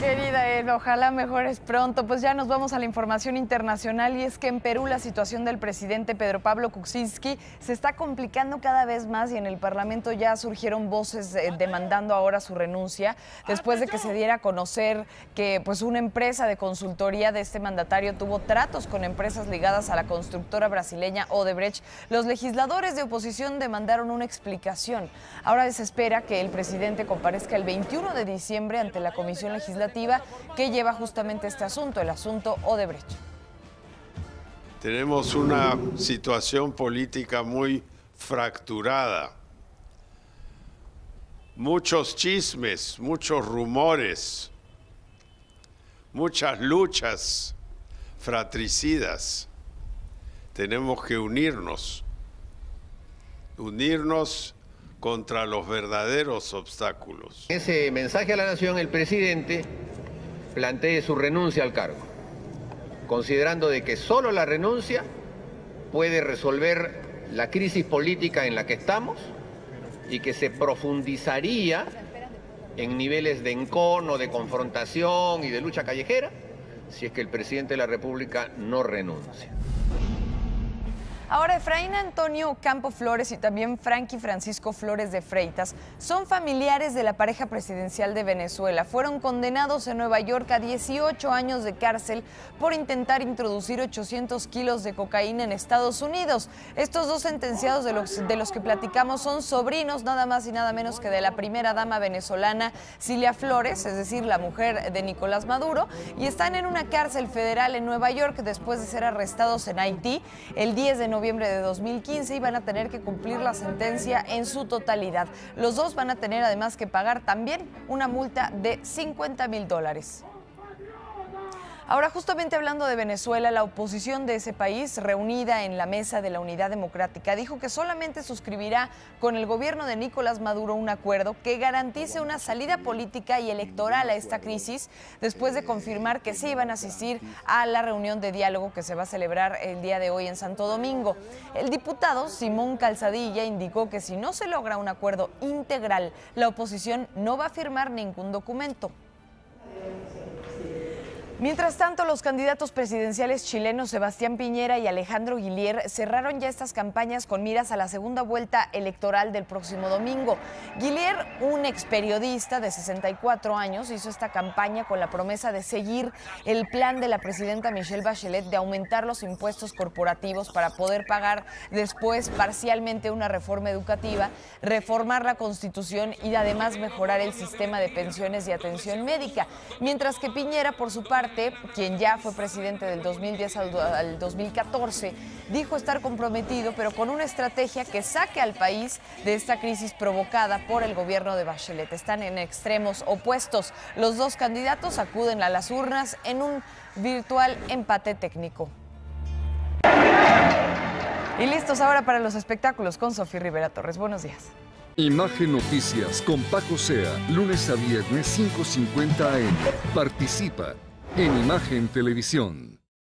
Querida Elba, ojalá mejores pronto. Pues ya nos vamos a la información internacional y es que en Perú la situación del presidente Pedro Pablo Kuczynski se está complicando cada vez más y en el Parlamento ya surgieron voces demandando ahora su renuncia después de que se diera a conocer que pues una empresa de consultoría de este mandatario tuvo tratos con empresas ligadas a la constructora brasileña Odebrecht. Los legisladores de oposición demandaron una explicación. Ahora se espera que el presidente comparezca el 21 de diciembre ante la Comisión Legislativa que lleva justamente este asunto, el asunto Odebrecht. Tenemos una situación política muy fracturada. Muchos chismes, muchos rumores, muchas luchas fratricidas. Tenemos que unirnos contra los verdaderos obstáculos. Ese mensaje a la nación, el presidente plantee su renuncia al cargo, considerando de que solo la renuncia puede resolver la crisis política en la que estamos y que se profundizaría en niveles de encono, de confrontación y de lucha callejera si es que el presidente de la República no renuncia. Ahora, Efraín Antonio Campo Flores y también Frankie Francisco Flores de Freitas son familiares de la pareja presidencial de Venezuela. Fueron condenados en Nueva York a 18 años de cárcel por intentar introducir 800 kilos de cocaína en Estados Unidos. Estos dos sentenciados de los que platicamos son sobrinos nada más y nada menos que de la primera dama venezolana Cilia Flores, es decir, la mujer de Nicolás Maduro, y están en una cárcel federal en Nueva York después de ser arrestados en Haití el 10 de noviembre de 2015 y van a tener que cumplir la sentencia en su totalidad. Los dos van a tener además que pagar también una multa de $50,000. Ahora, justamente hablando de Venezuela, la oposición de ese país, reunida en la Mesa de la Unidad Democrática, dijo que solamente suscribirá con el gobierno de Nicolás Maduro un acuerdo que garantice una salida política y electoral a esta crisis, después de confirmar que sí van a asistir a la reunión de diálogo que se va a celebrar el día de hoy en Santo Domingo. El diputado Simón Calzadilla indicó que si no se logra un acuerdo integral, la oposición no va a firmar ningún documento. Mientras tanto, los candidatos presidenciales chilenos Sebastián Piñera y Alejandro Guillier cerraron ya estas campañas con miras a la segunda vuelta electoral del próximo domingo. Guillier, un experiodista de 64 años, hizo esta campaña con la promesa de seguir el plan de la presidenta Michelle Bachelet de aumentar los impuestos corporativos para poder pagar después parcialmente una reforma educativa, reformar la Constitución y además mejorar el sistema de pensiones y atención médica. Mientras que Piñera, por su parte, quien ya fue presidente del 2010 al 2014, dijo estar comprometido, pero con una estrategia que saque al país de esta crisis provocada por el gobierno de Bachelet. Están en extremos opuestos. Los dos candidatos acuden a las urnas en un virtual empate técnico. Y listos ahora para los espectáculos con Sofía Rivera Torres. Buenos días. Imagen Noticias con Paco Sea, lunes a viernes 5:50 AM. Participa en Imagen Televisión.